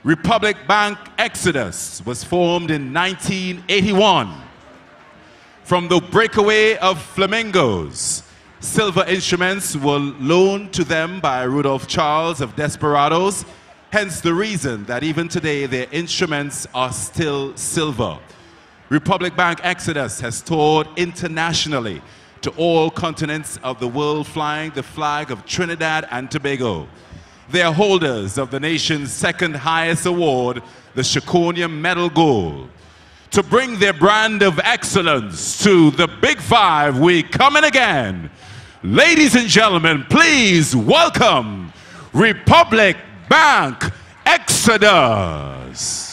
Republic Bank Exodus was formed in 1981. From the breakaway of flamingos, silver instruments were loaned to them by Rudolph Charles of Desperados, hence the reason that even today their instruments are still silver. Republic Bank Exodus has toured internationally to all continents of the world, flying the flag of Trinidad and Tobago. They are holders of the nation's second highest award, the Shakonia Medal Gold. To bring their brand of excellence to the Big Five, we come in again. Ladies and gentlemen, please welcome Republic Bank Exodus.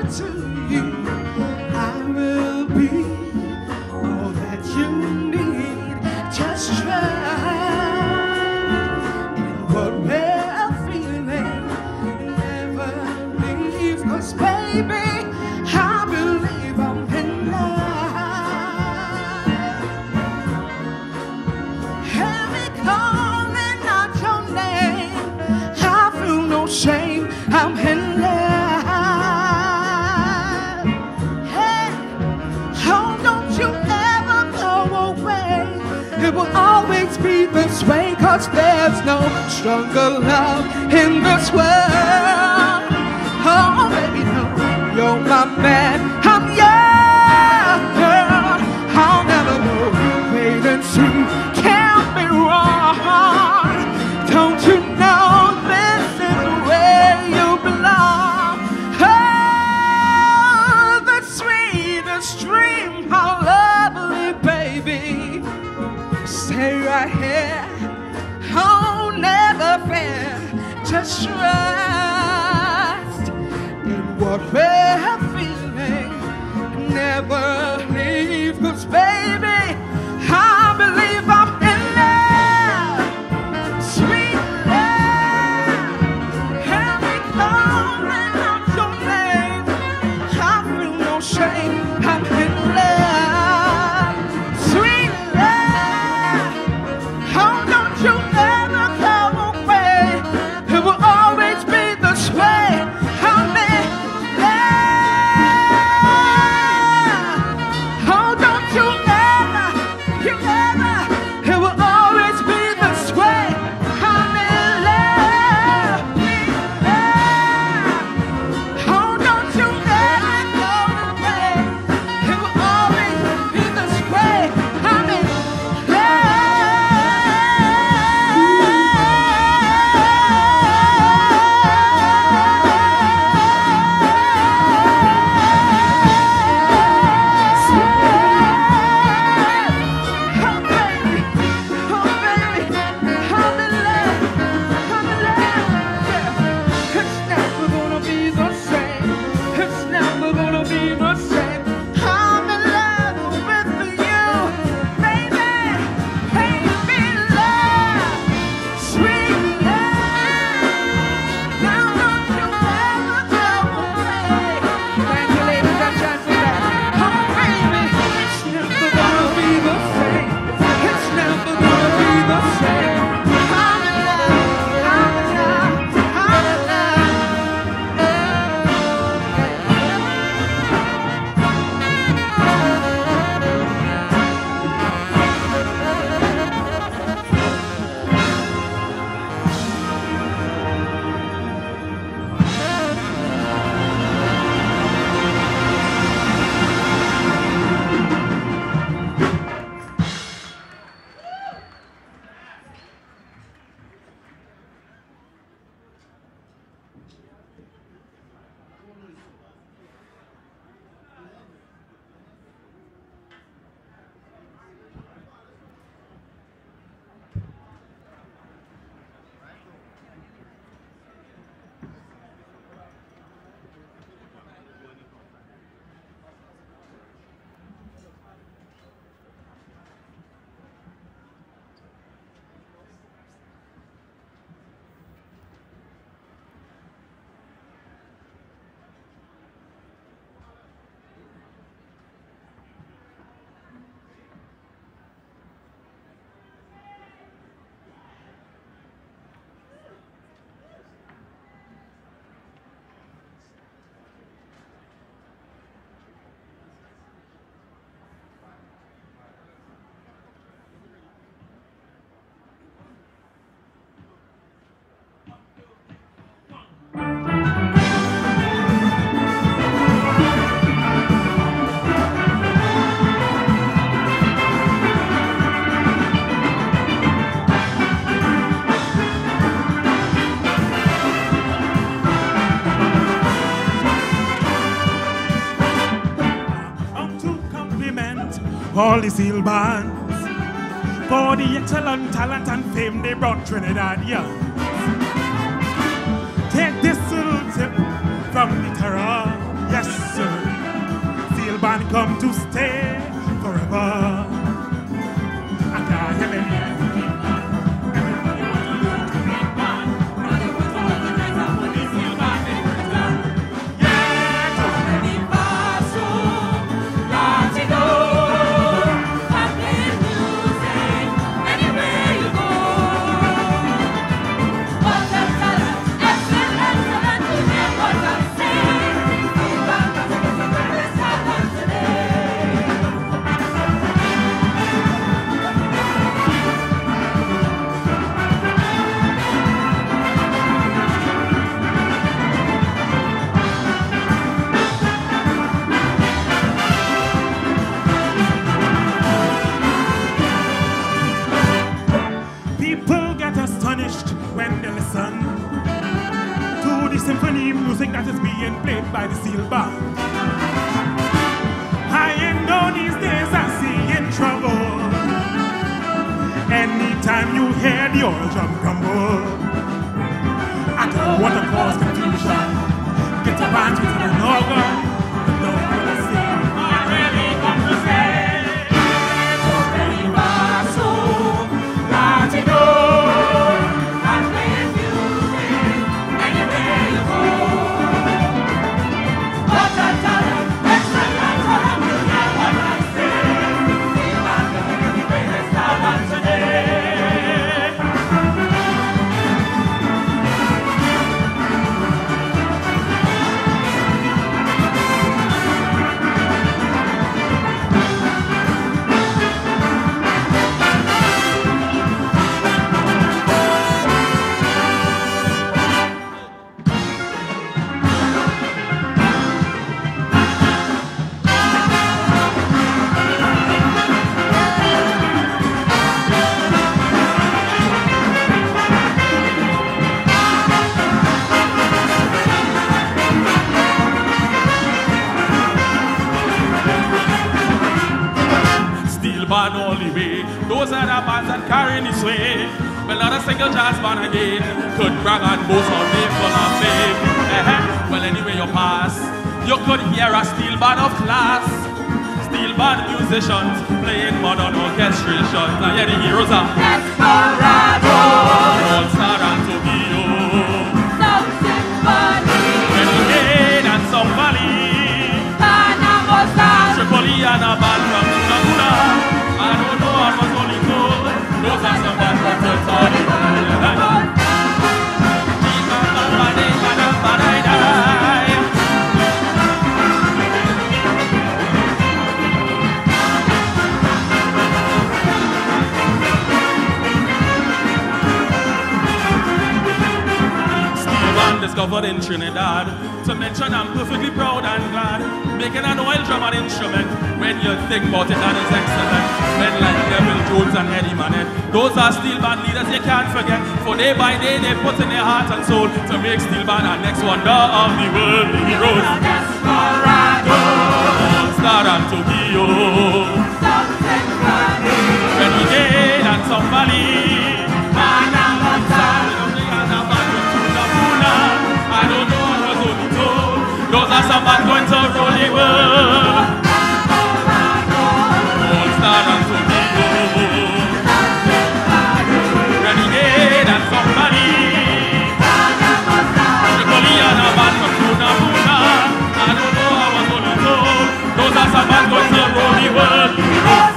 to you. I will be all that you need. Just trust in what we're feeling. Never leave, 'cause baby, I believe I'm in love. Hear me calling out your name. I feel no shame. I'm in love. Hey, oh, don't you ever go away. It will always be this way, 'cause there's no stronger love in this world. Oh, baby, no, you're my man. I'm yours. I'll never know. Wait and see. Can't be wrong. Don't you know this is where you belong? Oh, the sweetest dream. How lovely, baby. Stay right here. Oh, never fear. Just trust in what we're feeling. Never leave, 'cause baby, I believe I'm in love. Sweet love. Hear me calling out your name. I feel no shame. I'm in love. Sweet love. Oh, don't you ever go away. It will always be this way. I'm in love. Oh, don't you ever, it will always be this way. I'm in love. Oh, don't you ever go away. It will always be this way. I'm in all the seal bands for the excellent talent and fame they brought Trinidadians. Take this little tip from the terror, yes. back. I ain't know these days I see in trouble. Anytime you hear the old drum rumble, I don't want to cause confusion. Get a band with an organ, but don't want to sing. I really come to say, to believe us home, that you know, and with music, anywhere you go. But I tell them, extra time, tell them, you hear what I say. Feel like the greatest talent today. Band only way. Those are the bands that carry this way. Well, not a single jazz band again could brag and boast of being full of fame. Well, anyway you pass, you could hear a steel band of class. Steel band musicians playing modern orchestrations. Now yeah, the heroes are Desperado, All Star and Tokyo, South Symphony, Renegade and some Valley, Panamosa, Tripoli and a band from Tunamuna. I don't know what was only good. Those are some bad words to tell you. Discovered in Trinidad. To mention I'm perfectly proud and glad. Making an oil drum an instrument. When you think about it, that is excellent. Men like Neville Jones and Eddie Manet, those are steel band leaders you can't forget. For day by day they put in their heart and soul to make steel band our next wonder of the world. The heroes Desperado, All Star and Tokyo, South Symphony, Renegade and some Valley, I don't know what was only told. Those are some bad going to roll the world. All Star and Tokyo, Renegade and somebody, Tripoli and a band from Tunamuna. I don't know what was only told. Those are some bad going to roll the world.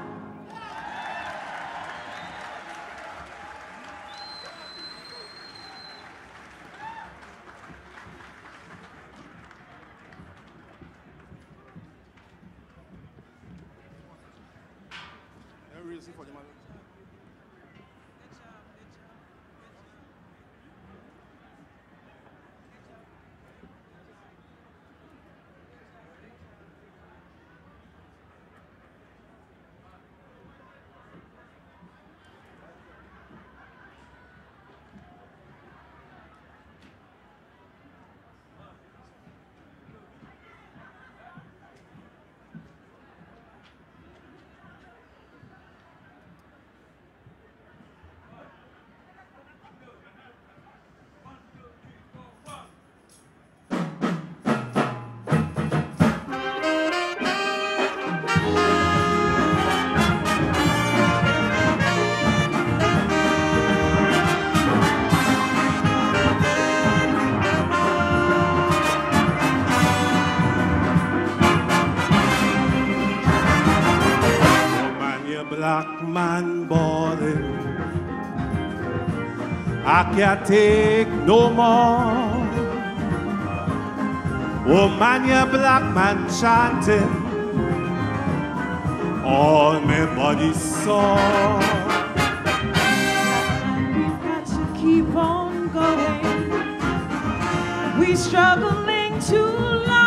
Black man balling, I can't take no more. Oh man, you black man chanting, all my body sore. We've got to keep on going. We're struggling too long.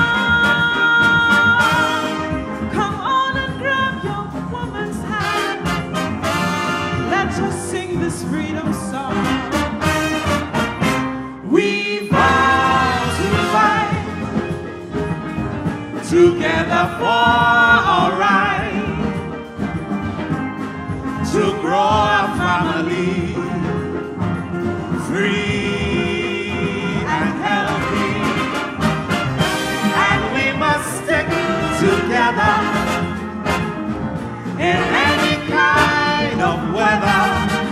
Come on and grab your woman's hand. Let's just sing this freedom song. We vow to fight together for alright, to grow a family, free and healthy, and we must stick together in any kind of weather,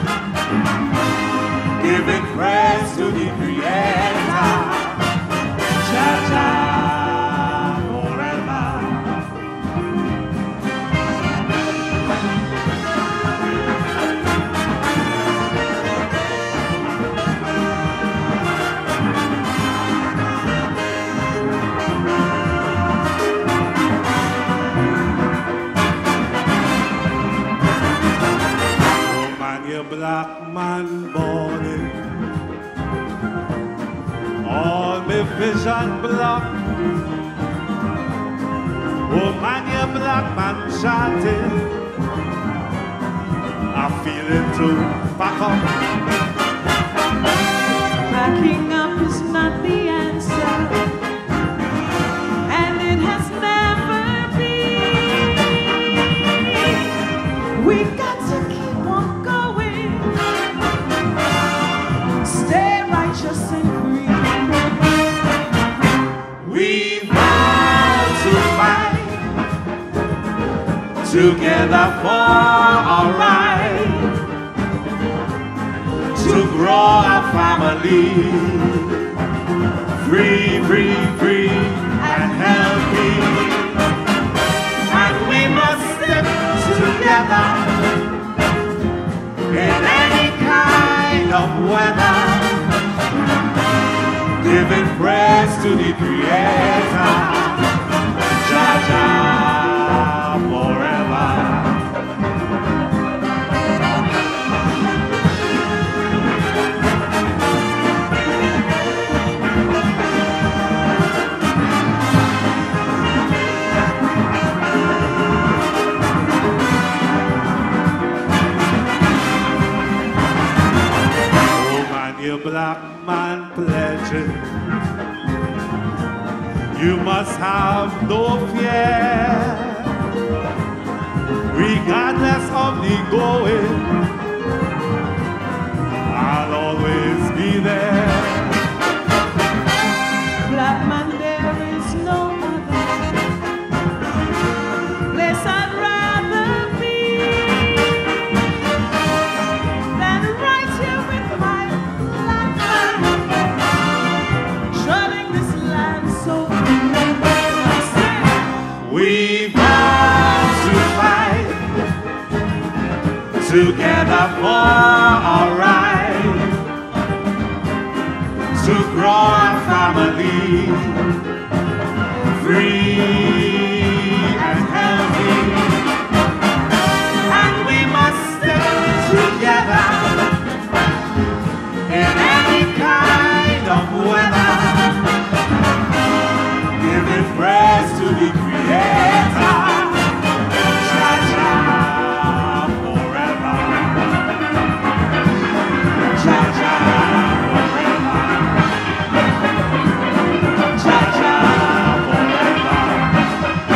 giving praise to the Creator. Cha-cha. Black man born all my vision block. Oh man, you black man chanting, I'm feeling to back up. Backing up is not the answer, and it has never been. We got to keep on going, stay righteous and free. We vow to fight together for alright, to grow a family, free, free, free and healthy, and we must stick together in any kind of weather, giving praise to the Creator. Cha-cha forever. Oh man, you black man pledging, you must have no fear, regardless of the going, I'll always be there. Black man, there is no other place I'd rather be than right here with my black man, trotting this land so We vow to fight together for alright, to grow a family, free and healthy, and we must stick together in any kind of weather, giving praise to the Creator. Cha-cha forever. Cha-cha forever. Cha-cha forever.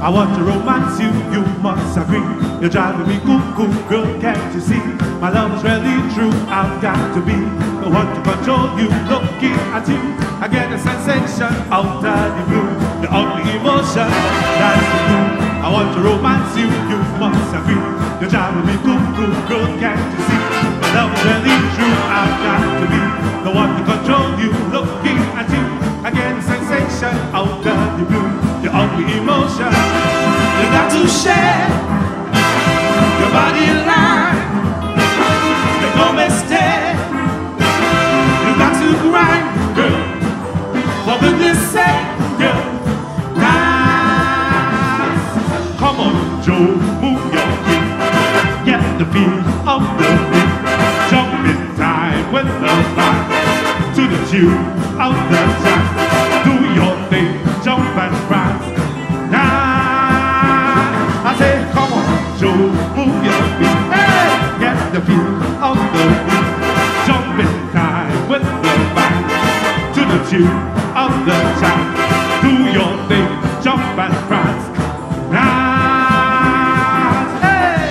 I want to romance you, you must agree. You're driving me cuckoo, girl, can't you see? My love is really true, I've got to be the one to control you. Looking at you, I get a sensation out of the blue. The only emotion, that's the blue. I want to romance you, you must agree. You're driving me cuckoo, girl, can't you see? My love is really true, I've got to be the one to control you. Looking at you, I get a sensation out of the blue. The only emotion, you got to share your body line. Make no mistake, you got to grind, girl. For goodness sake, girl, dance. Come on, Joe, move your feet. Get the feel of the beat. Jump in time with the vibe. To the tune of the time. Do your thing, jump and prance. Dance. I say, come on, Joe, move your feet. Hey, get the feel of the beat. Jump in time with the vibe. To the tune of the time. Do your thing, jump and prance. Dance. Hey.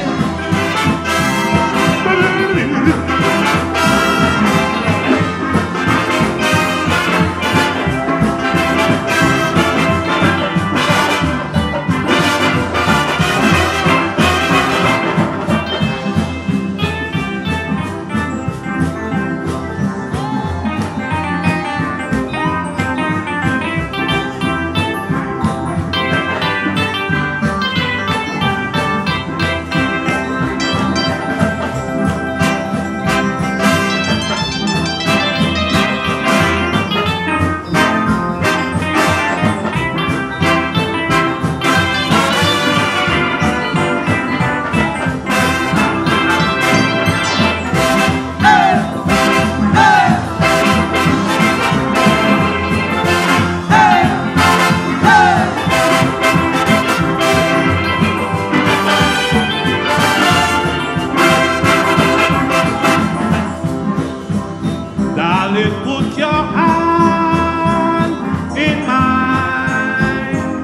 Put your hand in mine.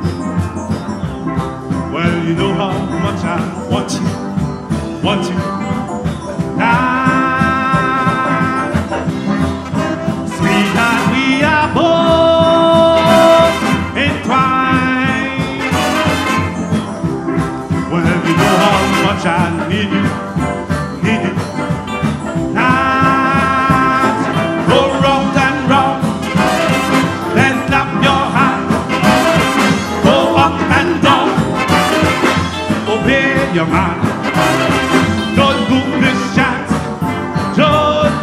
Well, you know how much I want you, want you. Ah, sweetheart, we are both entwined. Well, you know how much I need you, need you. Your mind. Don't book this chance. Don't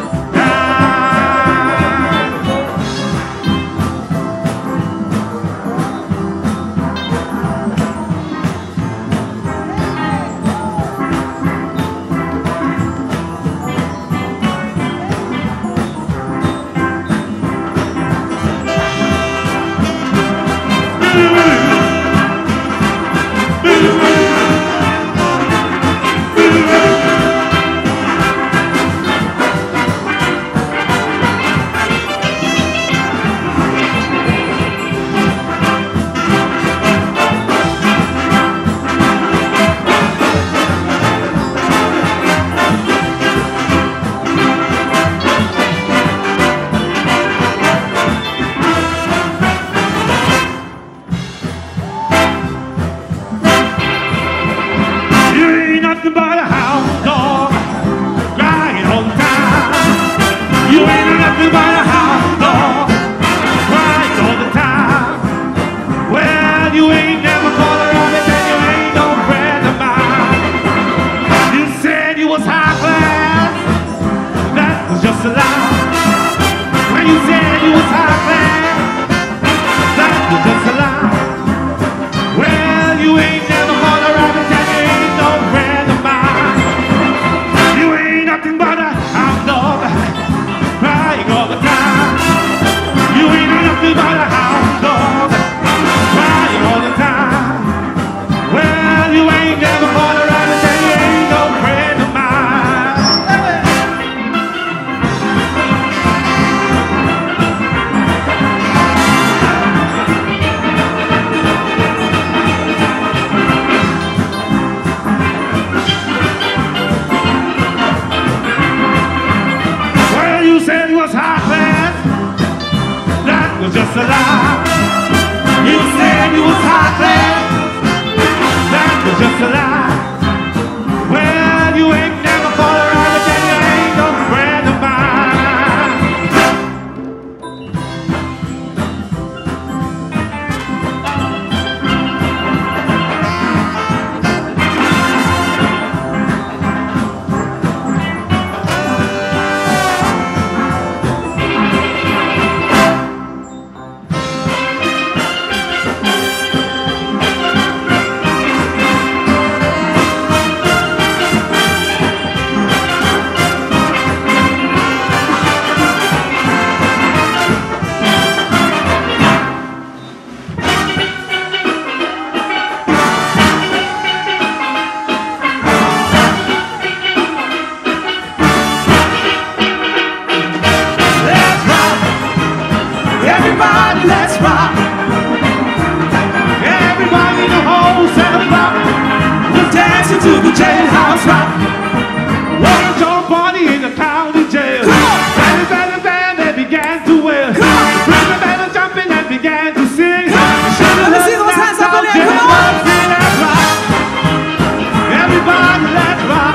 said it was heartless. That was just a lie. Well, you ain't never fought around again, you ain't no friend of mine. Everybody, let's rock. Everybody in the whole cell block. We're dancing to the jailhouse rock. Wanna join party in the county jail. Band, band, band, they began to wail. Band, band, jumping and began to sing. Let me see those hands up in there, come on. Let's rock. Everybody, let's rock.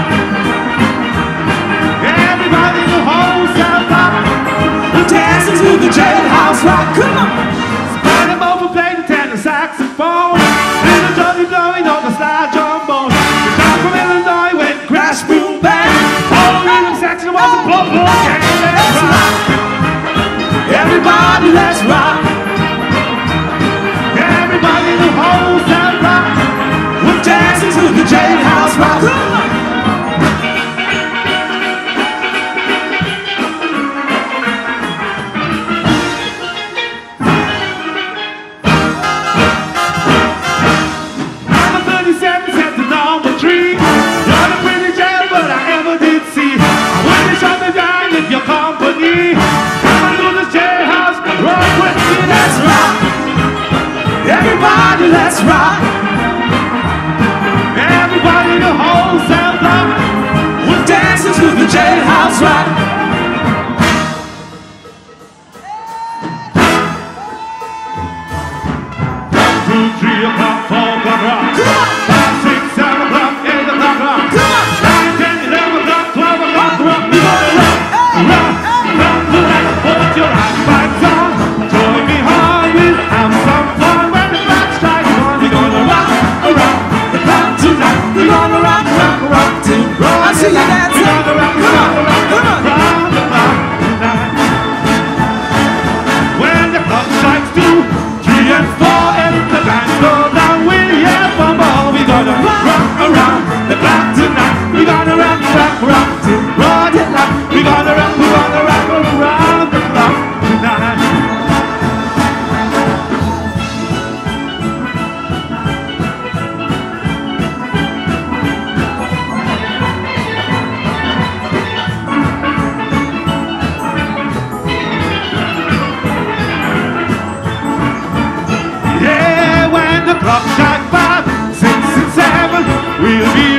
Everybody in the whole cell block. We're dancing to the jailhouse rock. Come on. Spider over playing the tenor saxophone. Little Johnny blowing on the slide trombone. The guy from Illinois went crash, boom, bang. All rhythm section was a blow, blow, gang. Let's rock. Everybody, let's rock. Everybody in the whole cell block. We're dancing to the jailhouse rock. Come on. Everybody, let's rock. Everybody in the whole cell block. We're dancing to the jailhouse rock. 1, 2, 3 o'clock, 4 o'clock rock. 5, 6, 7 o'clock, 8 o'clock rock. 9, 10, 11 o'clock, 12 o'clock rock. We gonna rock, rock, rock tonight. Put your high fives on. Join me hard, we'll have some fun. We're gonna rock, rock, rock till I see you dancing. We're gonna rock, Come on, rock, come on. rock the clock tonight. When the clock strikes 2, 3 and 4, and the band goes down, we'll hear from all. We're gonna rock around the clock tonight. We're gonna rock, rock, rock till broad daylight. We're gonna rock around the clock tonight. Clock strike 5, 6 and 7, we'll be